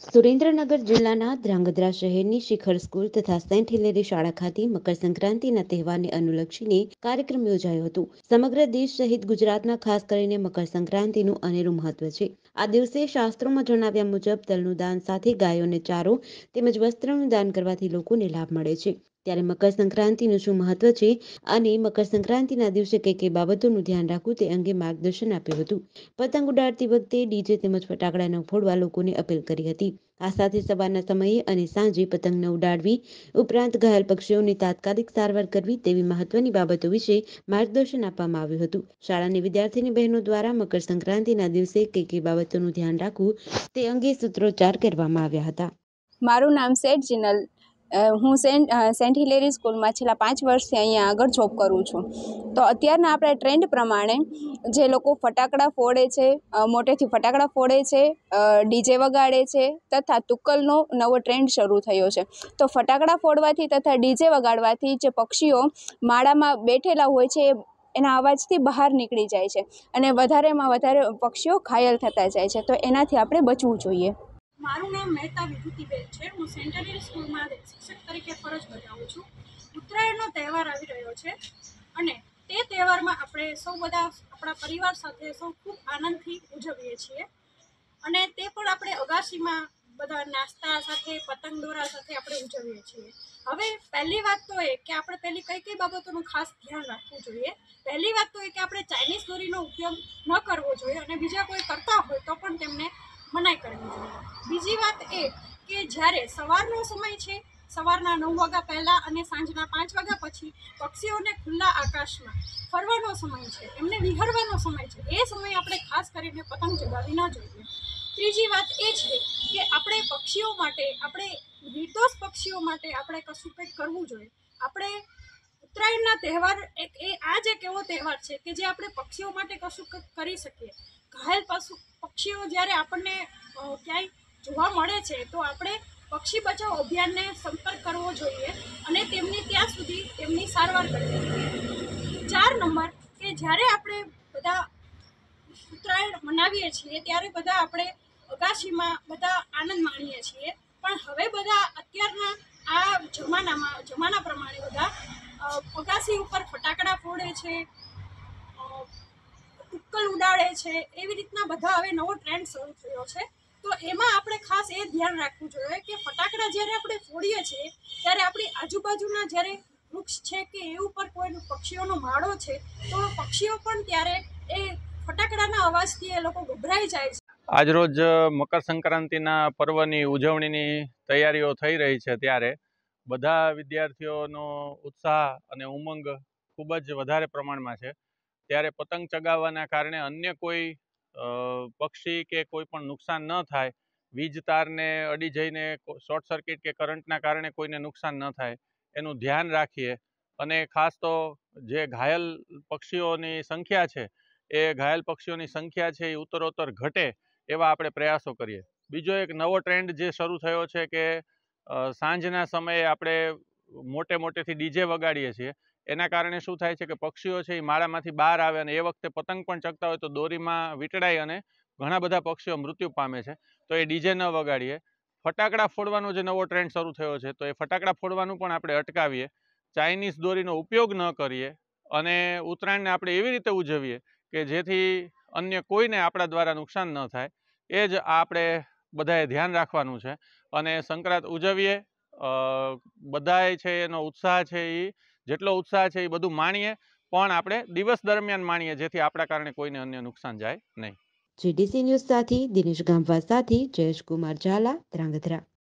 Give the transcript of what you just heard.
સુરેન્દ્રનગર જિલ્લાના ધ્રાંગધ્રા શહેરની શિખર સ્કૂલ તથા સેન્ટ હિલેરી શાળા ખાતે મકર સંક્રાંતિના તહેવારને અનુલક્ષીને કાર્યક્રમ યોજાયો હતો। સમગ્ર દેશ સહિત ગુજરાતમાં ખાસ કરીને મકર સંક્રાંતિનું અનેરું મહત્વ છે। આ દિવસે શાસ્ત્રોમાં જણાવ્યા મુજબ તલનું દાન સાથે ગાયોને ચારો તેમજ વસ્ત્રનું દાન કરવાથી લોકોને લાભ મળે છે। ત્યારે મકર સંક્રાંતિનું શું મહત્વ છે અને મકર સંક્રાંતિના દિવસે કઈ કઈ બાબતોનું ધ્યાન રાખવું તે અંગે માર્ગદર્શન આપ્યું હતું। પતંગ ઉડાડતી વખતે ડીજે તેમજ ફટાકડા ન ફોડવા લોકોને અપીલ કરી હતી। આ સાથે સવારના સમયે અને સાંજે પતંગ ન ઉડાડવી ઉપરાંત ઘાયલ પક્ષીઓની તાત્કાલિક સારવાર કરવી તેવી મહત્વની બાબતો વિશે માર્ગદર્શન આપવામાં આવ્યું હતું। શાળાની વિદ્યાર્થીની બહેનો દ્વારા મકર સંક્રાંતિના દિવસે કઈ કઈ બાબતોનું ધ્યાન રાખવું તે અંગે સૂત્રોચ્ચાર કરવામાં આવ્યા હતા। મારું નામ સેઠ જીનલ, હું સેન્ટ હિલેરી સ્કૂલમાં છેલ્લા 5 વર્ષથી અહીંયા આગળ જોબ કરું છું। તો અત્યારના આપણે ટ્રેન્ડ પ્રમાણે જે લોકો ફટાકડા ફોડે છે, મોટેથી ફટાકડા ફોડે છે, ડીજે વગાડે છે તથા તુક્કલનો નવો ટ્રેન્ડ શરૂ થયો છે। તો ફટાકડા ફોડવાથી તથા ડીજે વગાડવાથી જે પક્ષીઓ માળામાં બેઠેલા હોય છે એના અવાજથી બહાર નીકળી જાય છે અને વધારેમાં વધારે પક્ષીઓ ઘાયલ થતા જાય છે। તો એનાથી આપણે બચવું જોઈએ। મારું નામ મહેતા વિભૂતિબેન છે। હું સેન્ટ હિલેરી સ્કૂલમાં શિક્ષક તરીકે ફરજ બજાવું છું। ઉત્તરાયણનો તહેવાર આવી રહ્યો છે અને તે તહેવારમાં આપણે સૌ બધા આપણા પરિવાર સાથે સૌ ખૂબ આનંદથી ઉજવીએ છીએ અને તે પણ આપણે અગાશીમાં બધા નાસ્તા સાથે પતંગ દોરા સાથે આપણે ઉજવીએ છીએ। હવે પહેલી વાત તો એ કે આપણે પહેલી કઈ બાબતોનું ખાસ ધ્યાન રાખવું જોઈએ। પહેલી વાત તો એ કે આપણે ચાઇનીઝ દોરીનો ઉપયોગ ન કરવો જોઈએ અને બીજા કોઈ કરતા હોય તો પણ તેમને મનાઈ કરવી જોઈએ। બીજી વાત એ કે જ્યારે સવારનો સમય છે, સવારના 9 વાગ્યા પહેલાં અને સાંજના 5 વાગ્યા પછી પક્ષીઓને ખુલ્લા આકાશમાં ફરવાનો સમય છે, એમને વિહરવાનો સમય છે, એ સમયે આપણે ખાસ કરીને પતંગ ચગાવવી ન જોઈએ। ત્રીજી વાત એ છે કે આપણે પક્ષીઓ માટે, આપણે નિર્દોષ પક્ષીઓ માટે આપણે કશું કંઈક કરવું જોઈએ। આપણે ઉત્તરાયણના તહેવાર આ જ એક એવો તહેવાર છે કે જે આપણે પક્ષીઓ માટે કશું કંઈક કરી શકીએ। ઘાયલ પક્ષીઓ જ્યારે આપણને ક્યાંય જોવા મળે છે તો આપણે પક્ષી બચાવ અભિયાનને સંપર્ક કરવો જોઈએ અને તેમની ત્યાં સુધી તેમની સારવાર કરવી જોઈએ। 4 નંબર કે જ્યારે આપણે બધા ઉત્તરાયણ મનાવીએ છીએ ત્યારે બધા આપણે અગાશીમાં બધા આનંદ માણીએ છીએ, પણ હવે બધા અત્યારના આ જમાના પ્રમાણે બધા અગાશી ઉપર ફટાકડા ફોડે છે, તુક્કલ ઉડાડે છે, એવી રીતના બધા હવે નવો ટ્રેન્ડ શરૂ થયો છે। તો એમાં આપણે ખાસ એ ધ્યાન રાખવું જોઈએ કે ફટાકડા જ્યારે આપણે ફોડીએ છીએ ત્યારે આપણી આજુબાજુના જ્યારે વૃક્ષ છે કે એ ઉપર કોઈ પક્ષીઓનો માળો છે તો પક્ષીઓ પણ ત્યારે એ ફટાકડાના અવાજથી એ લોકો ગભરાઈ જાય છે। આજરોજ મકર સંક્રાંતિના પર્વની ઉજવણીની તૈયારીઓ થઈ રહી છે ત્યારે બધા વિદ્યાર્થીઓનો ઉત્સાહ અને ઉમંગ ખૂબ જ વધારે પ્રમાણમાં છે। ત્યારે પતંગ ચગાવવાના કારણે અન્ય કોઈ પક્ષી કે કોઈ પણ નુકસાન ન થાય, વીજ તારને અડી જઈને શોર્ટ સર્કિટ કે કરંટના કારણે કોઈને નુકસાન ન થાય એનું ધ્યાન રાખીએ અને ખાસ તો જે ઘાયલ પક્ષીઓની સંખ્યા છે એ ઘાયલ પક્ષીઓની સંખ્યા છે એ ઉત્તરોત્તર ઘટે એવા આપણે પ્રયાસો કરીએ। બીજો એક નવો ટ્રેન્ડ જે શરૂ થયો છે કે સાંજના સમયે આપણે મોટેથી ડીજે વગાડીએ છીએ, એના કારણે શું થાય છે કે પક્ષીઓ છે એ માળામાંથી બહાર આવે અને એ વખતે પતંગ પણ ચગતા હોય તો દોરીમાં વીંટળાઈ અને ઘણા બધા પક્ષીઓ મૃત્યુ પામે છે। તો એ ડીજે ન વગાડીએ। ફટાકડા ફોડવાનો જે નવો ટ્રેન્ડ શરૂ થયો છે તો એ ફટાકડા ફોડવાનું પણ આપણે અટકાવીએ, ચાઇનીઝ દોરીનો ઉપયોગ ન કરીએ અને ઉત્તરાયણને આપણે એવી રીતે ઉજવીએ કે જેથી અન્ય કોઈને આપણા દ્વારા નુકસાન ન થાય। એ જ આપણે બધાએ ધ્યાન રાખવાનું છે અને સંક્રાંત ઉજવીએ। બધાએ છે એનો ઉત્સાહ છે એ જેટલો ઉત્સાહ છે એ બધું માણીએ, પણ આપણે દિવસ દરમિયાન માણીએ જેથી આપણા કારણે કોઈને અન્ય નુકસાન જાય નહીં। GDC ન્યૂઝ સાથે દિનેશ ગામવા સાથે જયેશ કુમાર ઝાલા, ધ્રાંગધ્રા।